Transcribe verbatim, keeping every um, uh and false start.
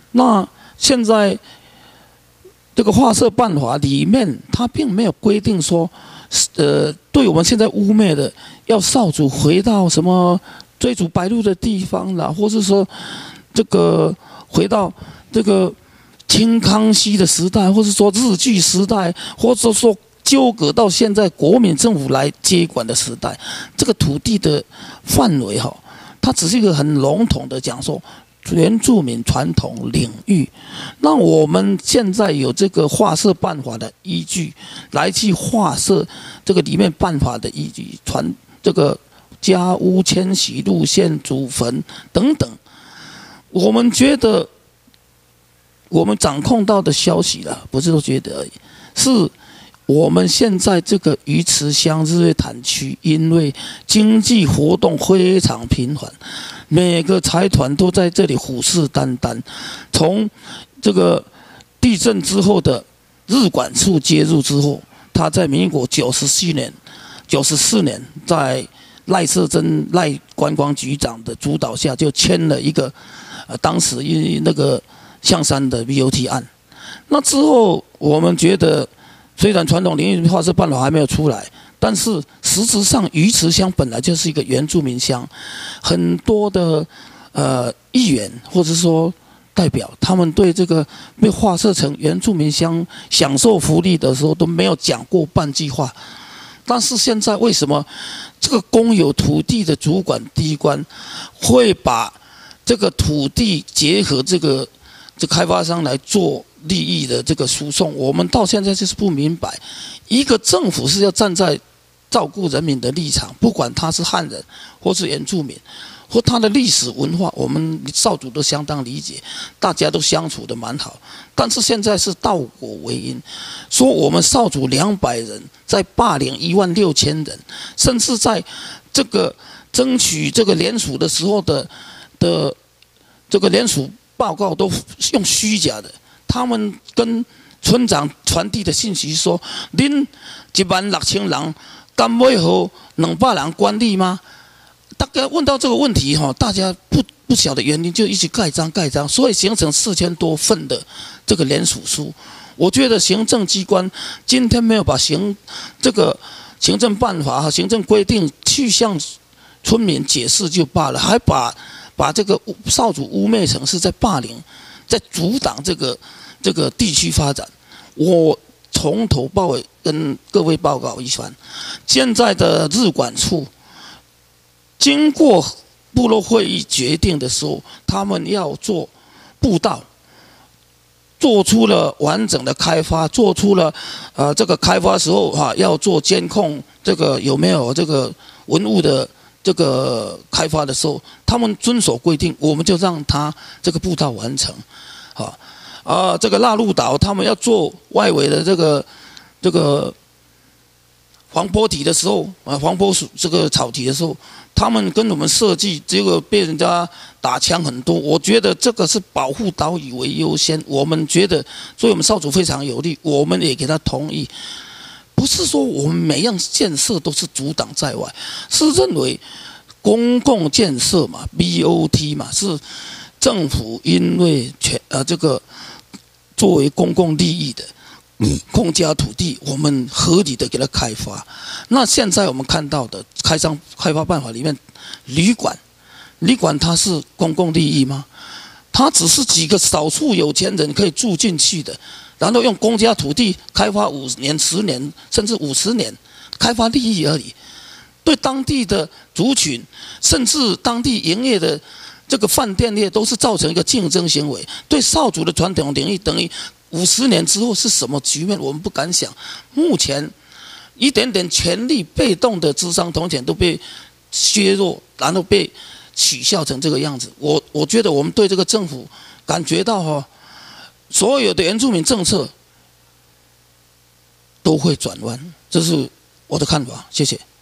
那现在这个划设办法里面，它并没有规定说，呃，对我们现在污蔑的，要少主回到什么追逐白鹭的地方啦，或是说这个回到这个清康熙的时代，或是说日据时代，或者说纠葛到现在国民政府来接管的时代，这个土地的范围哈，它只是一个很笼统的讲说。原住民传统领域，那我们现在有这个划设办法的依据，来去划设这个里面办法的依据，传这个家屋迁徙路线、祖坟等等，我们觉得我们掌控到的消息啦，不是都觉得而已，是我们现在这个鱼池乡日月潭区，因为经济活动非常频繁。每个财团都在这里虎视眈眈，从这个地震之后的日管处介入之后，他在民国九十七年、九十四年，在赖瑟珍赖观光局长的主导下，就签了一个呃，当时因那个象山的 B O T 案。那之后，我们觉得虽然传统领域划设办法还没有出来。但是实质上，鱼池乡本来就是一个原住民乡，很多的呃议员或者说代表，他们对这个被划设成原住民乡享受福利的时候都没有讲过半句话。但是现在为什么这个公有土地的主管机关会把这个土地结合这个这开发商来做利益的这个输送？我们到现在就是不明白，一个政府是要站在照顾人民的立场，不管他是汉人或是原住民，或他的历史文化，我们少主都相当理解，大家都相处得蛮好。但是现在是倒果为因，说我们少主两百人在霸凌一万六千人，甚至在这个争取这个联署的时候的的这个联署报告都用虚假的，他们跟村长传递的信息说：“恁一万六千人。”甘为何两百人管理吗？大家问到这个问题哈，大家不不晓得原因，就一起盖章盖章，所以形成四千多份的这个联署书。我觉得行政机关今天没有把行这个行政办法和行政规定去向村民解释就罢了，还把把这个少主污蔑成是在霸凌，在阻挡这个这个地区发展。我。从头到尾跟各位报告一番，现在的日管处经过部落会议决定的时候，他们要做步道，做出了完整的开发，做出了呃这个开发时候哈、啊、要做监控，这个有没有这个文物的这个开发的时候，他们遵守规定，我们就让他这个步道完成，好。啊，这个腊鹿岛他们要做外围的这个这个黄坡体的时候，啊，黄坡这个草体的时候，他们跟我们设计，结果被人家打枪很多。我觉得这个是保护岛屿为优先，我们觉得对我们少主非常有利，我们也给他同意。不是说我们每样建设都是阻挡在外，是认为公共建设嘛 ，B O T 嘛，是政府因为全呃这个。作为公共利益的公家土地，我们合理的给它开发。那现在我们看到的开商开发办法里面，旅馆，旅馆它是公共利益吗？它只是几个少数有钱人可以住进去的，然后用公家土地开发五年、十年，甚至五十年，开发利益而已。对当地的族群，甚至当地营业的。这个饭店业都是造成一个竞争行为，对少主的传统领域等于五十年之后是什么局面，我们不敢想。目前一点点权力被动的智商铜钱都被削弱，然后被取笑成这个样子。我我觉得我们对这个政府感觉到哈、哦，所有的原住民政策都会转弯，这是我的看法。谢谢。